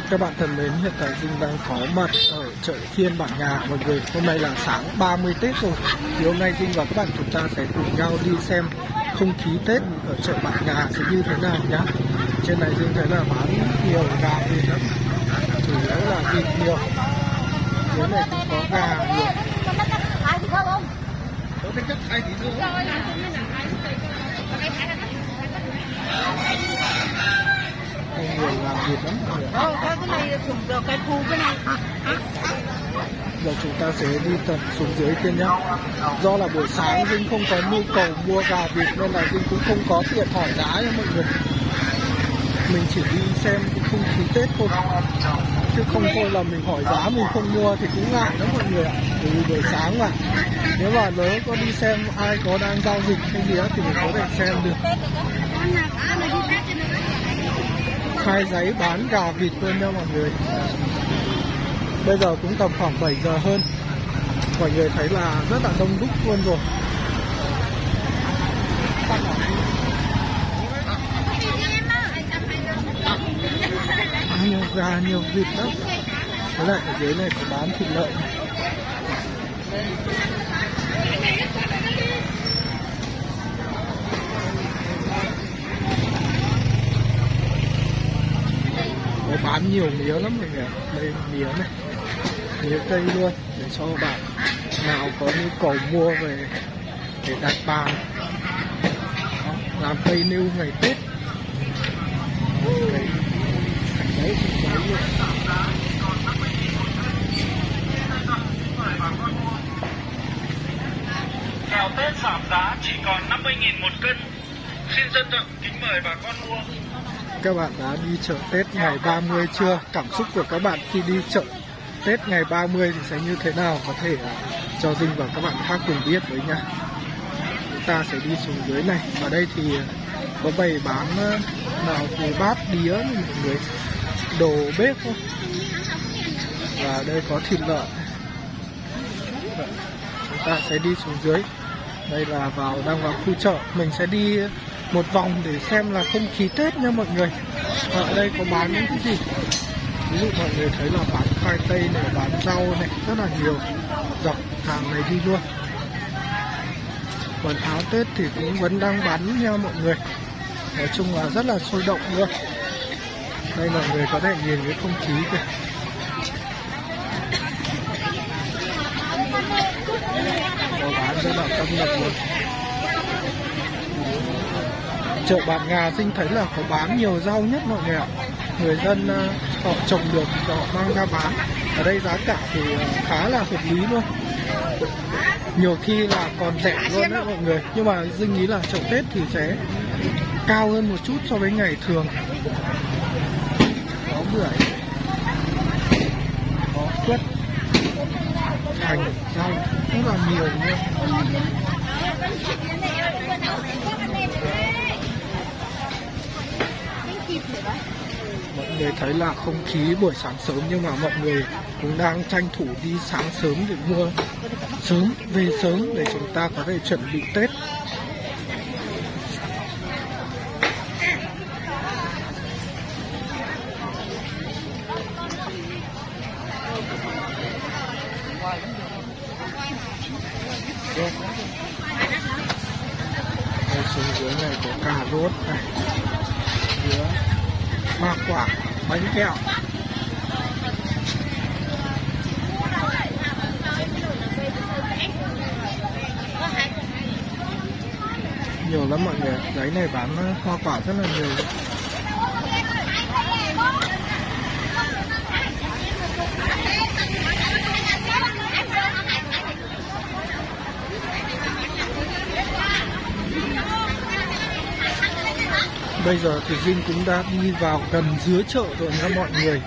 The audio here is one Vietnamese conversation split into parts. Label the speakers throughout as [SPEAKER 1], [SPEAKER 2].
[SPEAKER 1] Các bạn thân mến, hiện tại Dinh đang có mặt ở chợ phiên Bản Ngà mọi người. Hôm nay là sáng 30 Tết rồi. Thì hôm nay Dinh và các bạn chúng ta sẽ cùng nhau đi xem không khí Tết ở chợ Bản Ngà sẽ như thế nào nhá. Trên này Dinh thấy là bán nhiều gà vịt lắm, chủ yếu là vịt nhiều. Dưới này cũng có gà nhiều. Nhiều gà vịt lắm. Giờ chúng ta sẽ đi tận xuống dưới kia nhá. Do là buổi sáng Dinh không có nhu cầu mua gà vịt nên là Dinh cũng không có tiện hỏi giá cho mọi người. Mình chỉ đi xem cái không khí Tết thôi, chứ không thôi là mình hỏi giá mình không mua thì cũng ngại lắm mọi người ạ. Bởi vì buổi sáng mà nếu mà nếu có đi xem ai có đang giao dịch hay gì á thì mình có thể xem được. Khai giấy bán gà vịt luôn nha mọi người. Bây giờ cũng tầm khoảng 7 giờ hơn. Mọi người thấy là rất là đông đúc luôn rồi. Nhiều gà, nhiều vịt lắm. Với lại ở dưới này có bán thịt lợn. Có bán nhiều mía lắm mọi người. Đây mía này, mía cây luôn, để cho bạn nào có nhu cầu mua về để đặt bàn làm cây nêu ngày Tết. Đấy,
[SPEAKER 2] kẹo Tết giảm giá chỉ còn 50.000 một cân. Xin trân trọng kính mời bà con mua.
[SPEAKER 1] Các bạn đã đi chợ Tết ngày 30 chưa? Cảm xúc của các bạn khi đi chợ Tết ngày 30 thì sẽ như thế nào? Có thể cho Dinh và các bạn khác cùng biết với nha. Chúng ta sẽ đi xuống dưới này. Ở đây thì có bày bán nào thì bát đĩa mọi người, đồ bếp thôi. Và đây có thịt lợn. Chúng ta sẽ đi xuống dưới. Đây là đang vào khu chợ. Mình sẽ đi một vòng để xem là không khí Tết nha mọi người. Ở đây có bán những cái gì? Ví dụ mọi người thấy là bán khoai tây này, bán rau này, rất là nhiều. Dọc hàng này đi luôn. Quần áo Tết thì cũng vẫn đang bán nha mọi người. Nói chung là rất là sôi động luôn. Đây mọi người có thể nhìn cái không khí kìa. Có bán rất là tâm lực luôn. Chợ Bản Ngà Dinh thấy là có bán nhiều rau nhất mọi người ạ. Người dân họ trồng được họ mang ra bán. Ở đây giá cả thì khá là hợp lý luôn. Nhiều khi là còn rẻ luôn đấy mọi người. Nhưng mà Dinh nghĩ là chợ Tết thì sẽ cao hơn một chút so với ngày thường. Có bưởi, có quất, hành, rau rất là nhiều luôn. Mọi người thấy là không khí buổi sáng sớm nhưng mà mọi người cũng đang tranh thủ đi sáng sớm để mua sớm, về sớm để chúng ta có thể chuẩn bị Tết. Đây xuống dưới này có cà rốt này, dứa, hoa quả, bánh kẹo. Nhiều lắm mọi người, giấy này bán hoa quả rất là nhiều. Bây giờ thì Dinh cũng đã đi vào gần dưới chợ rồi nha mọi người.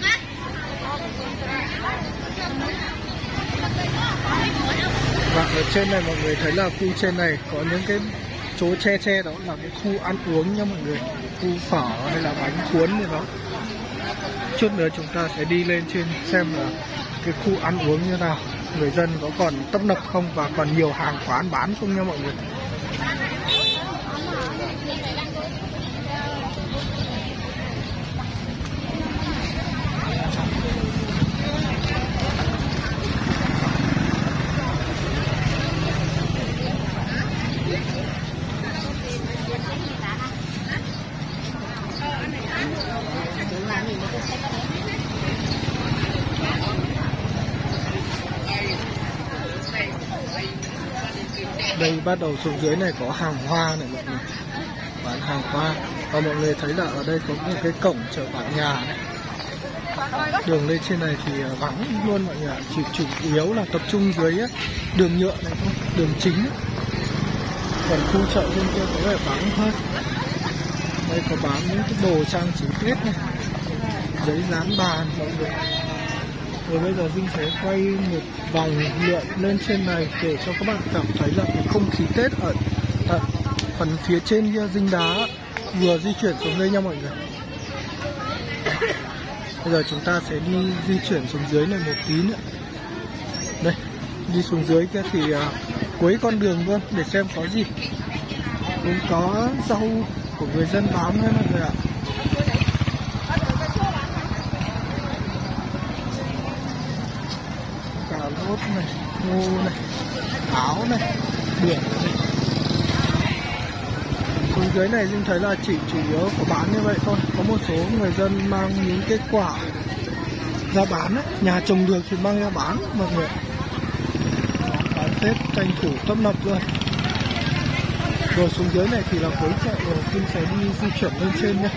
[SPEAKER 1] Và ở trên này mọi người thấy là khu trên này có những cái chỗ che đó là cái khu ăn uống nha mọi người. Khu phở hay là bánh cuốn như đó. Chút nữa chúng ta sẽ đi lên trên xem là cái khu ăn uống như nào. Người dân có còn tấp nập không và còn nhiều hàng quán bán không nha mọi người. Đây bắt đầu xuống dưới này có hàng hoa này mọi người, bán hàng hoa. Và mọi người thấy là ở đây có một cái cổng chợ bán nhà này. Đường lên trên này thì vắng luôn mọi người ạ, chỉ chủ yếu là tập trung dưới ấy, đường nhựa này thôi, đường chính ấy. Còn khu chợ trên kia có vẻ vắng hơn. Đây có bán những cái đồ trang trí Tết này, giấy dán bàn mọi người. Rồi bây giờ Dinh sẽ quay một vòng lượn lên trên này để cho các bạn cảm thấy là cái không khí Tết ở tận phần phía trên kia Dinh Đá vừa di chuyển xuống đây nha mọi người. Bây giờ chúng ta sẽ đi di chuyển xuống dưới này một tí nữa. Đây, đi xuống dưới kia thì cuối con đường luôn để xem có gì. Cũng có rau của người dân bán đấy mọi người ạ. Cà rốt này, ngô này, táo này, biển này. Xuống dưới này Dinh thấy là chỉ chủ yếu có bán như vậy thôi. Có một số người dân mang những cái quả ra bán ấy. Nhà trồng được thì mang ra bán mọi người. Bán Tết tranh thủ tấp nập luôn. Rồi xuống dưới này thì là cuối chợ rồi, Dinh sẽ đi di chuyển lên trên nhé.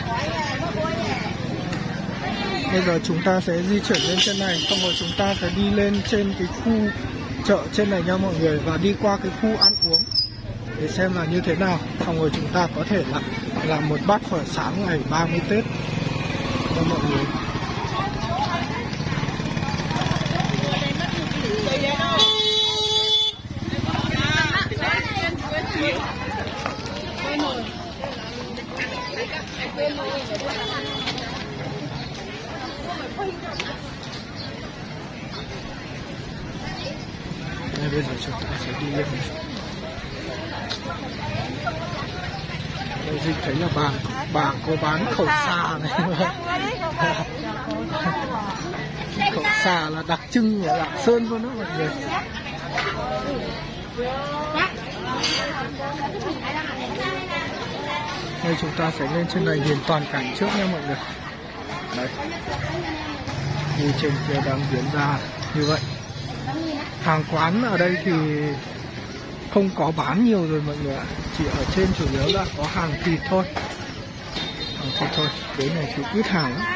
[SPEAKER 1] Bây giờ chúng ta sẽ di chuyển lên trên này, xong rồi chúng ta sẽ đi lên trên cái khu chợ trên này nha mọi người. Và đi qua cái khu ăn uống để xem là như thế nào. Xong rồi chúng ta có thể là làm một bát phở sáng ngày 30 Tết cho mọi người. Đây, bây giờ chúng ta sẽ đi lên. Đây Dinh thấy là bà có bán khẩu xà này. Khẩu xà là đặc trưng của Lạng Sơn luôn đó mọi người. Đây chúng ta sẽ lên trên này nhìn toàn cảnh trước nha mọi người. Đấy, như trên kia đang diễn ra như vậy. Hàng quán ở đây thì không có bán nhiều rồi mọi người ạ. Chỉ ở trên chủ yếu là có hàng thịt thôi. Hàng thịt thôi. Dưới này thì ít hàng lắm.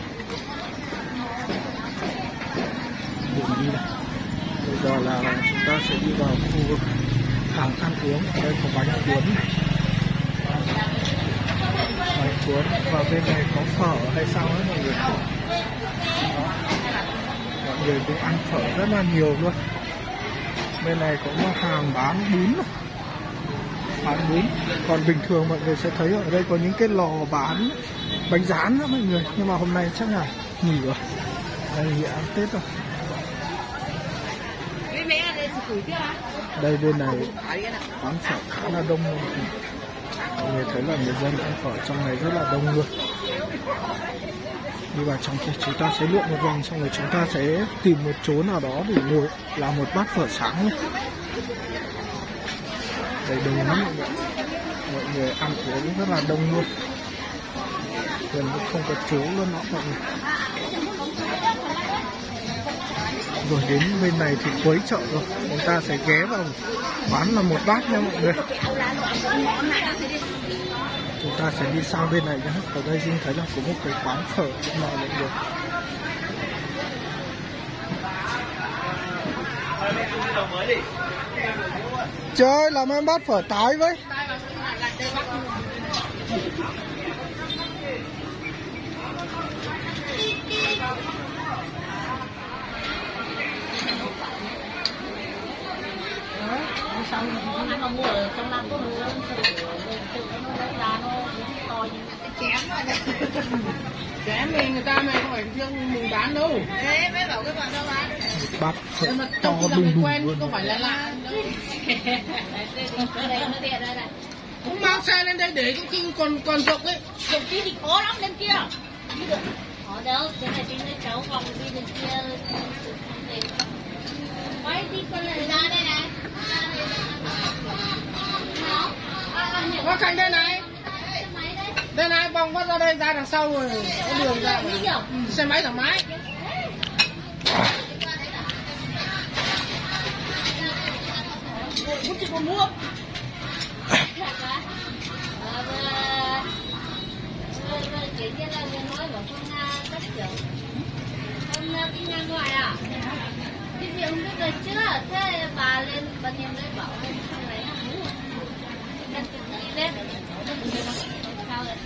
[SPEAKER 1] Đường đi này. Bây giờ là chúng ta sẽ đi vào khu vực hàng ăn uống. Ở đây có bánh cuốn này. Bánh cuốn. Và bên này có phở hay sao ấy mọi người. Đó. Mọi người cũng ăn phở rất là nhiều luôn. Bên này có một hàng bán bún này. Bán bún. Còn bình thường mọi người sẽ thấy ở đây có những cái lò bán bánh rán đó mọi người. Nhưng mà hôm nay chắc là nghỉ rồi. Đây nghỉ ăn Tết rồi. Đây bên này bán phở khá là đông luôn. Mọi người thấy là người dân ăn phở trong này rất là đông luôn. Đi vào trong kia chúng ta sẽ lượn một vòng, xong rồi chúng ta sẽ tìm một chỗ nào đó để ngồi làm một bát phở sáng nhé. Đây đông lắm mọi người ăn uống rất là đông luôn, gần như không có chỗ luôn đó mọi người. Rồi đến bên này thì cuối chợ rồi, chúng ta sẽ ghé vào bán là một bát nha mọi người. Chúng ta sẽ đi sang bên này nhé. Ở đây Dinh thấy là có một cái quán phở bên này mọi người. Chơi làm em bát phở tái với.
[SPEAKER 3] Chém thì người ta này không phải riêng mình bán đâu.
[SPEAKER 4] Đấy, mới bảo cái bọn đâu bán.
[SPEAKER 1] Bát phở to đùng đùng luôn.
[SPEAKER 3] Không phải là lạ đâu.
[SPEAKER 4] Đây, đây.
[SPEAKER 3] Cũng mang xe lên đây để có khi còn rộng ấy.
[SPEAKER 4] Rộng tí thì khó lắm lên kia. Khó đâu, cái này trên đây cháu vòng đi lên kia. Quay đi con lại ra đây này.
[SPEAKER 3] Có cạnh đây này. Đây này, vòng qua ra đây, ra đằng sau rồi. Có đường ra. Xe máy thoải mái.
[SPEAKER 4] Muốn chị còn mua. Chị kia là người nói bảo con cắt trưởng. Con đi ngang ngoài à? Đi việc không biết rồi chưa? Thế bà lên, bà nhìn lên bảo lên không lấy à? Đang đi lên. Sao rồi?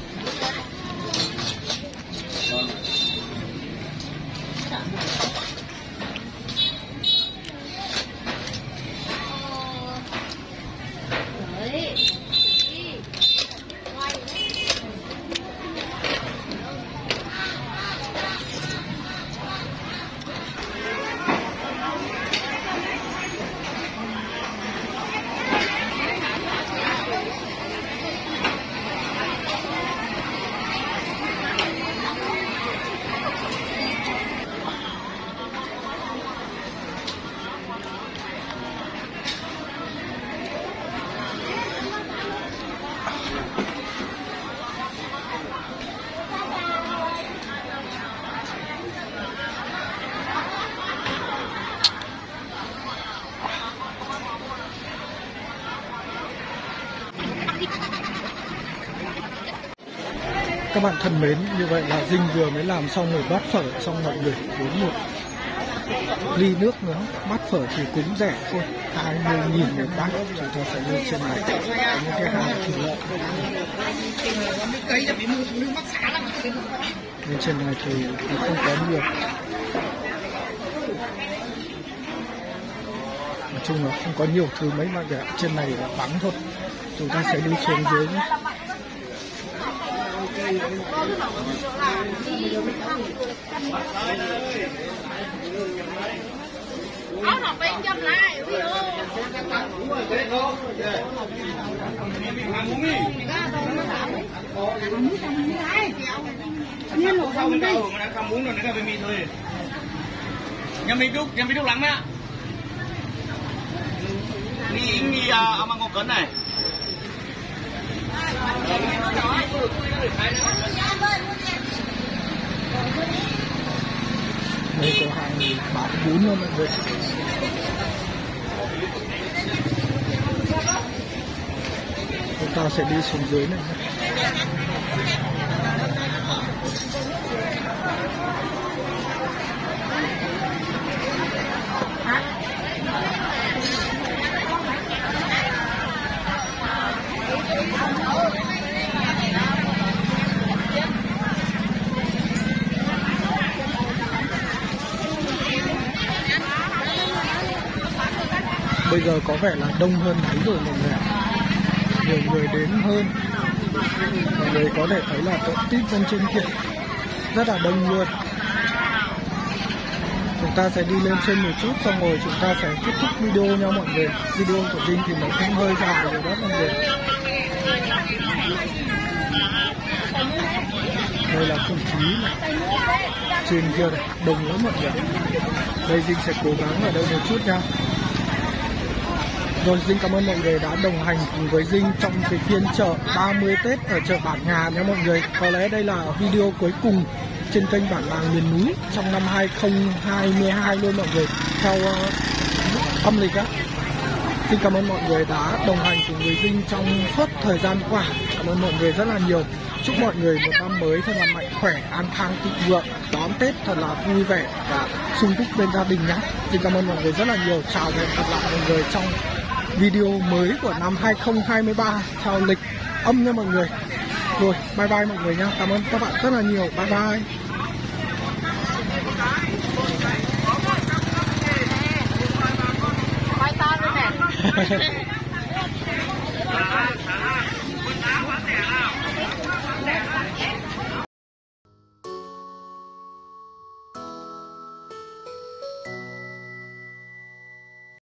[SPEAKER 1] Các bạn thân mến, như vậy là Dinh vừa mới làm xong một bát phở xong mọi người, uống một ly nước nữa. Bát phở thì cũng rẻ thôi, 20.000 một bát. Chúng ta sẽ lên trên này có những cái hàng thịt lợn. Lên trên này thì nó không có nhiều, nói chung là không có nhiều thứ mấy mà để trên này là vắng thôi. Chúng ta sẽ đi xuống dưới nhé.
[SPEAKER 4] Áo học bên trong lại, ví dụ.
[SPEAKER 2] Nhâm đi thuốc lắng á. Đi ông ăn con cấn này.
[SPEAKER 1] Đây có hàng bán bún luôn mọi người. Chúng ta sẽ đi xuống dưới này. Bây giờ có vẻ là đông hơn mấy rồi mọi người ạ. Nhiều người đến hơn. Mọi người có thể thấy là tổ tít bên trên kia rất là đông luôn. Chúng ta sẽ đi lên trên một chút xong rồi chúng ta sẽ kết thúc video nha mọi người. Video của Dinh thì nó cũng hơi dài rồi đó mọi người. Đây là không khí này. Trên kia này, đông lắm mọi người. Đây Dinh sẽ cố gắng ở đây một chút nha. Rồi Dinh cảm ơn mọi người đã đồng hành cùng với Dinh trong cái phiên chợ 30 Tết ở chợ Bản Ngà nha mọi người. Có lẽ đây là video cuối cùng trên kênh Bản Làng Miền Núi trong năm 2022 luôn mọi người, theo âm lịch á. Xin cảm ơn mọi người đã đồng hành cùng với Dinh trong suốt thời gian qua. Cảm ơn mọi người rất là nhiều. Chúc mọi người một năm mới thật là mạnh khỏe, an khang thịnh vượng, đón Tết thật là vui vẻ và sung túc bên gia đình nhé. Xin cảm ơn mọi người rất là nhiều. Chào và hẹn gặp lại mọi người trong video mới của năm 2023 theo lịch âm nha mọi người. Rồi, bye bye mọi người nha. Cảm ơn các bạn rất là nhiều. Bye bye.
[SPEAKER 4] Bye ta luôn nè.